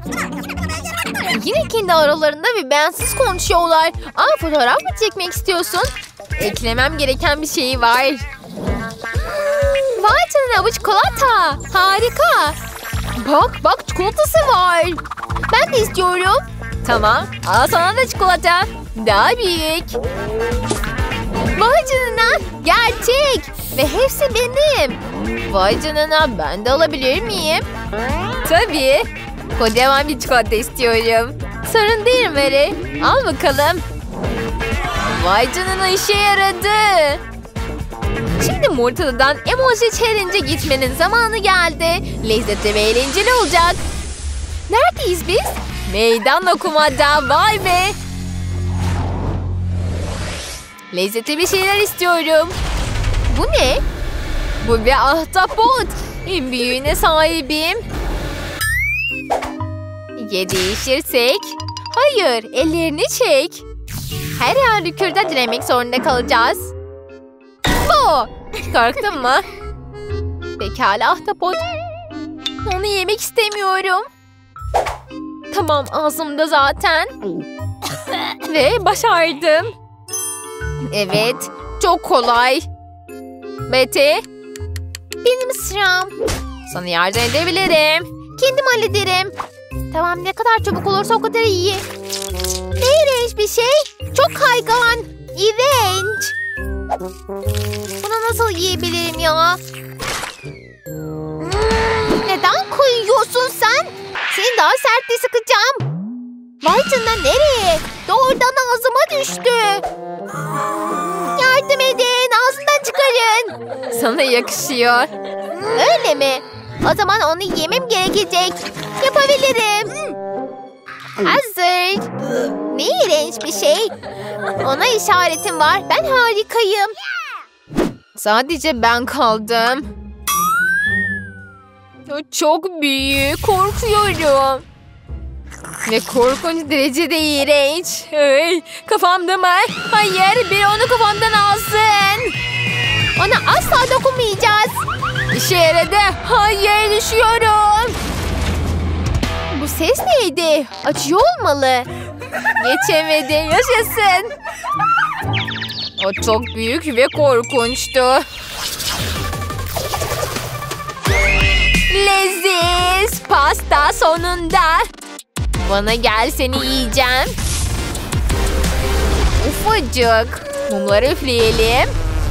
Yine kendi aralarında ve bensiz konuşuyorlar. Aa, fotoğraf mı çekmek istiyorsun? Eklemem gereken bir şey var. Vay canına, bu çikolata. Harika. Bak çikolatası var. Ben de istiyorum. Tamam, al sana da çikolata. Daha büyük. Vay canına, gerçek. Ve hepsi benim. Vay canına, ben de alabilir miyim? Tabii. Kocaman bir çikolata istiyorum. Sorun değil Mary. Al bakalım. Vay canına, işe yaradı. Şimdi Mortalı'dan emoji challenge'e gitmenin zamanı geldi. Lezzetli ve eğlenceli olacak. Neredeyiz biz? Meydan okumada, vay be. Lezzetli bir şeyler istiyorum. Bu ne? Bu bir ahtapot. En büyüğüne sahibim. Ya değişirsek? Hayır, ellerini çek. Her halükarda dilemek zorunda kalacağız. Bu! Korktun mu? Pekala ahtapot. Onu yemek istemiyorum. Tamam, ağzımda zaten. Ve başardım. Evet, çok kolay. Betty. Benim sıram. Sana yardım edebilirim. Kendim hallederim. Tamam, ne kadar çabuk olursa o kadar iyi. Ne iğrenç bir şey. Çok kaygan. İğrenç. Bunu nasıl yiyebilirim ya? Neden koyuyorsun sen? Seni daha sertle sıkacağım. Vay canına, nereye? Doğrudan ağzıma düştü. Yardım edin. Ağzından çıkarın. Sana yakışıyor. Öyle mi? O zaman onu yemem gerekecek. Yapabilirim. Hazır. Ne iğrenç bir şey. Ona işaretim var. Ben harikayım. Sadece ben kaldım. Çok büyük. Korkuyorum. Ve korkunç derecede iğrenç. Ay, kafamda mı? Hayır, biri onu kafamdan alsın. Ona asla dokunmayacağız. İşe yaradı. Hayır, düşüyorum. Bu ses neydi? Acıyor olmalı. Geçemedi. Yaşasın. O çok büyük ve korkunçtu. Leziz. Pasta sonunda. Bana gel, seni yiyeceğim. Ufacık. Mumları üfleyelim.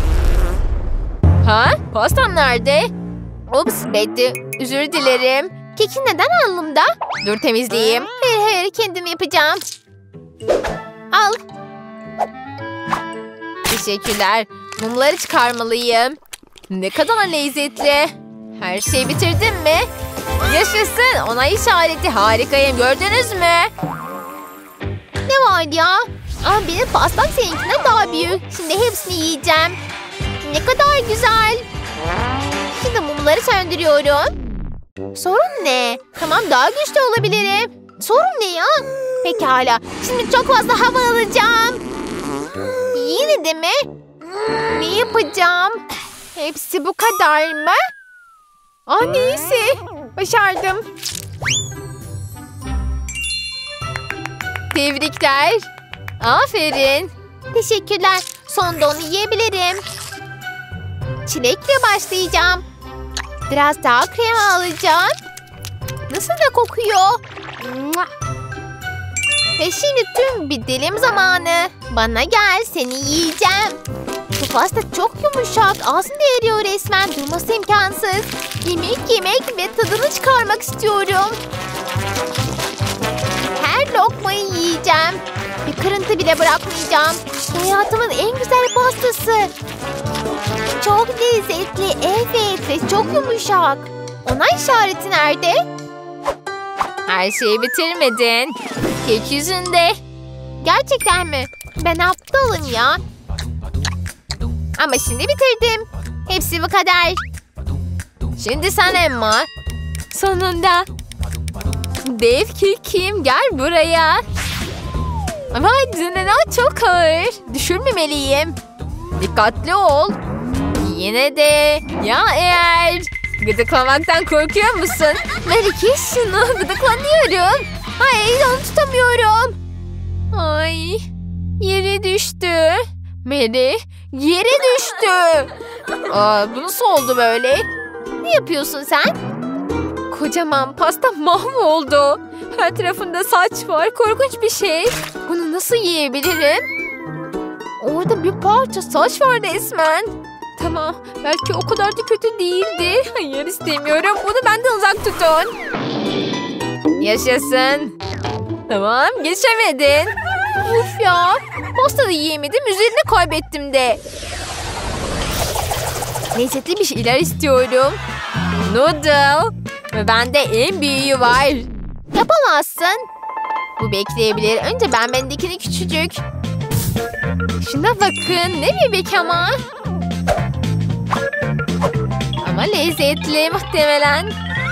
Ha? Pastam nerede? Ups Betty. Özür dilerim. Kekin neden alnımda? Dur temizleyeyim. Hayır, kendim yapacağım. Al. Teşekkürler. Mumları çıkarmalıyım. Ne kadar lezzetli. Her şeyi bitirdin mi? Yaşasın. Ona işareti, harikayım. Gördünüz mü? Ne var ya? Ama benim pastam seninkinden daha büyük. Şimdi hepsini yiyeceğim. Ne kadar güzel. Şimdi mumları söndürüyorum. Sorun ne? Tamam, daha güçlü olabilirim. Sorun ne ya? Pekala. Şimdi çok fazla hava alacağım. Yine de mi? Ne yapacağım? Hepsi bu kadar mı? Neyse. Başardım. Tebrikler. Aferin. Teşekkürler. Sonunda onu yiyebilirim. Çilekle başlayacağım. Biraz daha krema alacağım. Nasıl da kokuyor. Ve şimdi tüm bir dilim zamanı. Bana gel, seni yiyeceğim. Bu pasta çok yumuşak. Ağzımda eriyor resmen. Durması imkansız. Yemek ve tadını çıkarmak istiyorum. Her lokmayı yiyeceğim. Bir kırıntı bile bırakmayacağım. Hayatımın en güzel pastası. Çok lezzetli, evet, ve çok yumuşak. Ona işareti nerede? Her şeyi bitirmedin. Kek yüzünde. Gerçekten mi? Ben aptalım ya. Ama şimdi bitirdim. Hepsi bu kadar. Şimdi sen Emma. Sonunda. Dev kekim, gel buraya. Vay canına, çok ağır. Düşürmemeliyim. Dikkatli ol. Yine de. Ya eğer. Gıdıklamaktan korkuyor musun? Mary kes şunu. Gıdıklanıyorum. Hayır onu tutamıyorum. Ay yere düştü. Mary yere düştü. Bu nasıl oldu böyle? Ne yapıyorsun sen? Kocaman pasta mahvoldu. Her tarafında saç var. Korkunç bir şey. Bunu nasıl yiyebilirim? Orada bir parça saç var resmen. Tamam. Belki o kadar da kötü değildi. Hayır istemiyorum. Bunu benden uzak tutun. Yaşasın. Tamam. Geçemedin. Uf ya. Pasta da yiyemedim. Üzerine kaybettim de. Lezzetli bir şeyler istiyorum. Noodle. Ve bende en büyüğü var. Yapamazsın. Bu bekleyebilir. Önce bendekini küçücük. Şuna bakın. Ne bebek ama. Ama lezzetli muhtemelen.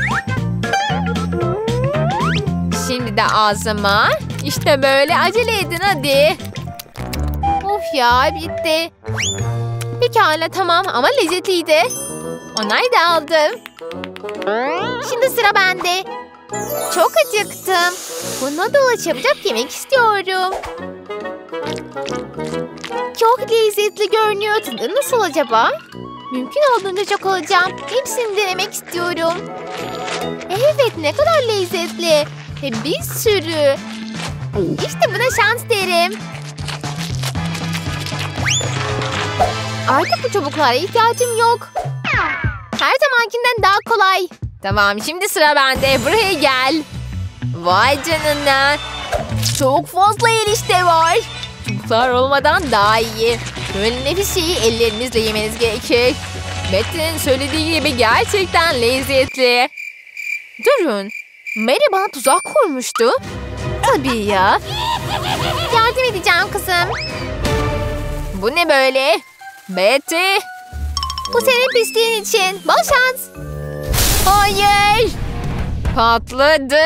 Şimdi de ağzıma. İşte böyle acele edin hadi. Of ya bitti. Pekala tamam ama lezzetliydi. Onay da aldım. Şimdi sıra bende. Çok acıktım. Bu noodle çabucak yemek istiyorum. Çok lezzetli görünüyor. Tadı nasıl acaba? Mümkün olduğunca çok alacağım. Hepsini denemek istiyorum. Evet ne kadar lezzetli. Ve bir sürü. İşte buna şans derim. Artık bu çubuklara ihtiyacım yok. Her zamankinden daha kolay. Tamam şimdi sıra bende. Buraya gel. Vay canına. Çok fazla erişte var. Çubuklar olmadan daha iyi. Böyle nefis şeyi ellerinizle yemeniz gerekir. Betty'nin söylediği gibi gerçekten lezzetli. Durun. Mary bana tuzak kurmuştu. Tabii ya. Yardım edeceğim kızım. Bu ne böyle? Betty. Bu senin pisliğin için. Bol şans. Hayır. Patladı.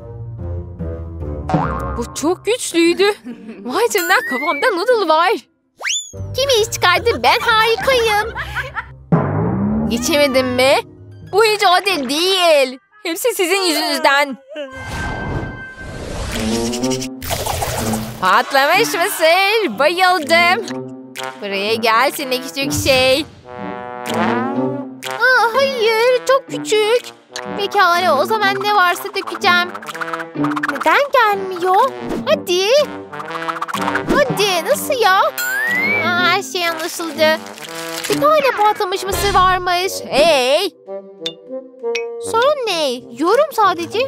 Bu çok güçlüydü. Vay canına kafamda noodle var. Kim iş çıkardı? Ben harikayım. Geçemedim mi? Bu hiç adil değil. Hepsi sizin yüzünüzden. Patlamış mısır? Bayıldım. Buraya gel seni küçük şey. Hayır çok küçük. Pekala o zaman ne varsa dökeceğim. Neden gelmiyor? Hadi. Hadi nasıl ya? Her şey anlaşıldı. Bir tane patlamış mısır varmış. Hey. Sorun ne? Yiyorum sadece.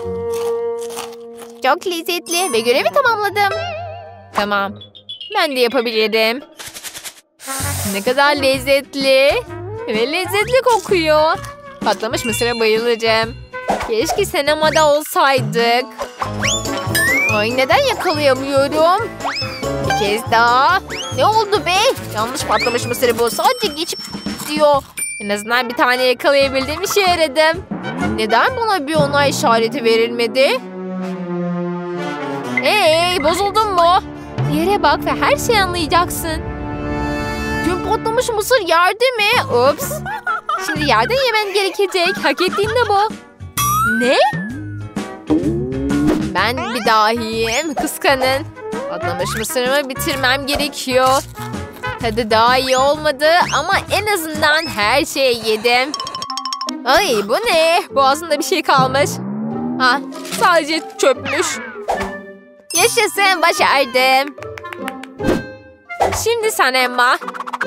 Çok lezzetli ve görevi tamamladım. Tamam. Ben de yapabilirim. Ne kadar lezzetli. Ve lezzetli kokuyor. Patlamış mısıra bayılacağım. Keşke sinemada olsaydık. Ay neden yakalayamıyorum? Bir kez daha. Ne oldu be? Yanlış patlamış mısırı bu. Sadece geçip gidiyor. En azından bir tane yakalayabildiğim işe yaradım. Neden bana bir onay işareti verilmedi? Bozuldun mu? Yere bak ve her şeyi anlayacaksın. Tüm patlamış mısır yerde mi? Ups. Şimdi yerden yemen gerekecek. Hak ettiğin de bu. Ne? Ben bir dahiyim. Kıskanın. Patlamış mısırımı bitirmem gerekiyor. Tadı daha iyi olmadı ama en azından her şeyi yedim. Ay bu ne? Boğazında bir şey kalmış. Sadece çöpmüş. Yaşasın başardım. Şimdi sen Emma.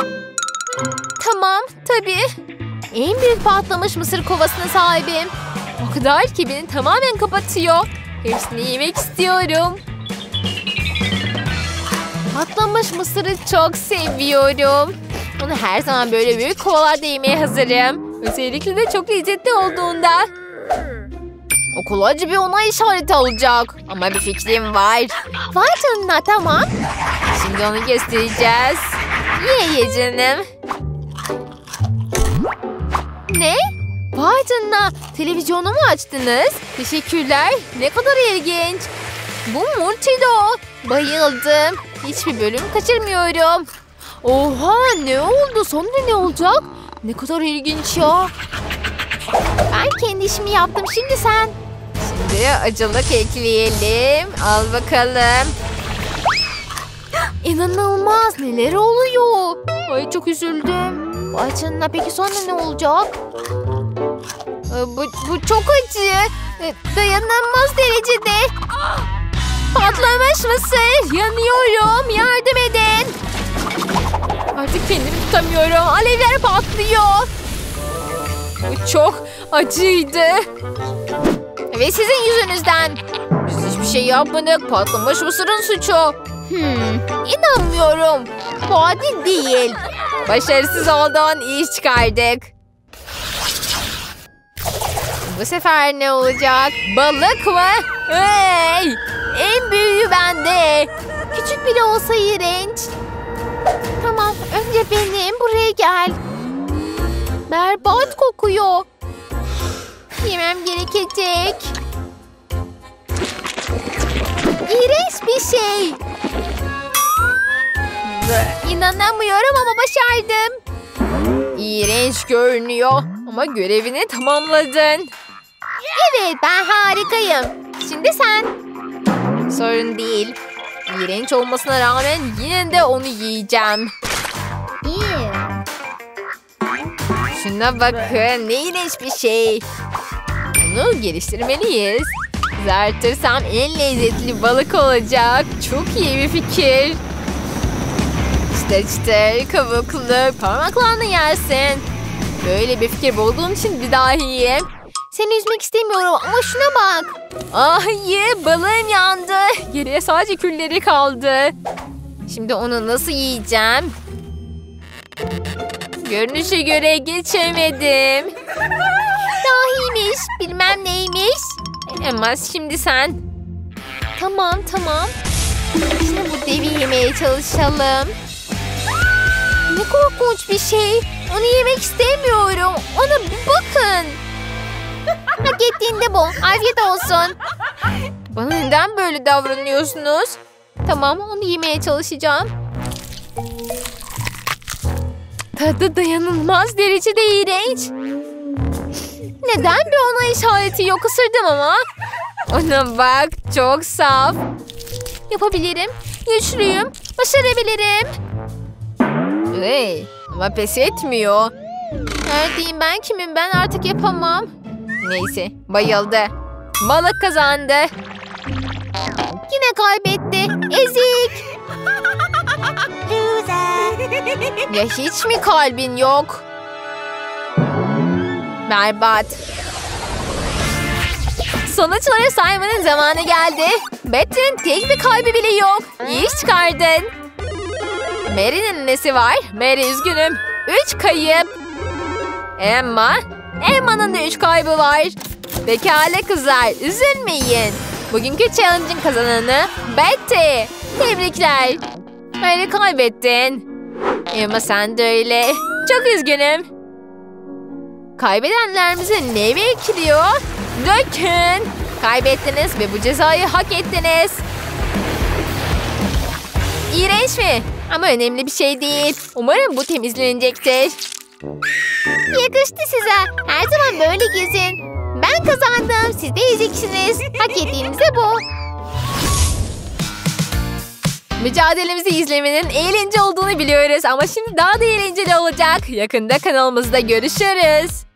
Tamam tabii. En büyük patlamış mısır kovasına sahibim. O kadar ki beni tamamen kapatıyor. Hepsini yemek istiyorum. Patlamış mısırı çok seviyorum. Onu her zaman böyle büyük kovalarda yemeye hazırım. Özellikle de çok lezzetli olduğunda. Okul acı bir onay işareti alacak. Ama bir fikrim var. Vay canına tamam. Şimdi onu göstereceğiz. Ye canım. Ne? Vay canına. Televizyonu mu açtınız? Teşekkürler. Ne kadar ilginç. Bu Multido. Bayıldım. Hiçbir bölüm kaçırmıyorum. Oha ne oldu? Sonunda ne olacak? Ne kadar ilginç ya. Ben kendi işimi yaptım. Şimdi sen. Şimdi acılık ekleyelim. Al bakalım. İnanılmaz. Neler oluyor? Ay çok üzüldüm. Vay canına, peki sonra ne olacak? Bu çok acı. Dayanılmaz derecede. Patlamış mısır? Yanıyorum. Yardım edin. Artık kendimi tutamıyorum. Alevler patlıyor. Bu çok acıydı. Ve sizin yüzünüzden. Biz hiçbir şey yapmadık. Patlamış mısırın suçu. İnanmıyorum. Bu adil değil. Başarısız olduğun iş çıkardık. Bu sefer ne olacak? Balık mı? Hey! En büyüğü bende. Küçük bile olsa iğrenç. Tamam, önce benim. Buraya gel. Berbat kokuyor. Yemem gerekecek. İğrenç bir şey. İnanamıyorum ama başardım. İğrenç görünüyor ama görevini tamamladın. Evet, ben harikayım. Şimdi sen. Sorun değil. İğrenç olmasına rağmen yine de onu yiyeceğim. Şuna bakın, ne iğrenç bir şey. Bunu geliştirmeliyiz. Kızartırsam en lezzetli balık olacak. Çok iyi bir fikir. Çıtır kabuklu, parmaklarını yersin. Böyle bir fikir bulduğum için bir daha yiyeyim. Seni üzmek istemiyorum ama şuna bak. Hayır, balığım yandı. Geriye sadece külleri kaldı. Şimdi onu nasıl yiyeceğim? Görünüşe göre geçemedim. Dahiymiş, bilmem neymiş. Ama şimdi sen. Tamam. Şimdi bu devi yemeye çalışalım. Ne korkunç bir şey. Onu yemek istemiyorum. Ona bakın. Hak ettiğinde bu. Afiyet olsun. Bana neden böyle davranıyorsunuz? Tamam, onu yemeye çalışacağım. Tadı dayanılmaz derecede iğrenç. Neden bir onay işareti yok? Isırdım ama. Ona bak, çok saf. Yapabilirim. Güçlüyüm. Başarabilirim. Hey, ama pes etmiyor. Neredeyim ben, kimim ben, artık yapamam. Neyse, bayıldı. Balık kazandı. Yine kaybetti. Ezik. Ya hiç mi kalbin yok? Berbat. Sonuçları saymanın zamanı geldi. Betty'nin tek bir kalbi bile yok. İyi iş çıkardın. Mary'nin nesi var? Mary üzgünüm. 3 kayıp. Emma'nın da 3 kaybı var. Pekala kızlar, üzülmeyin. Bugünkü challenge'ın kazananı Betty. Tebrikler. Mary, kaybettin. Emma, sen de öyle. Çok üzgünüm. Kaybedenlerimize ne bekliyor? Dökün. Kaybettiniz ve bu cezayı hak ettiniz. İğrenç mi? Ama önemli bir şey değil. Umarım bu temizlenecektir. Yakıştı size. Her zaman böyle gezin. Ben kazandım. Siz de yiyeceksiniz. Hak ettiğiniz de bu. Mücadelemizi izlemenin eğlenceli olduğunu biliyoruz. Ama şimdi daha da eğlenceli olacak. Yakında kanalımızda görüşürüz.